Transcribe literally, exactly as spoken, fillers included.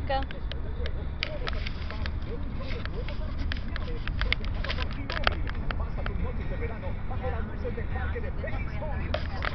cerca. Pasa tus noches de verano bajo las luces del parque de béisbol.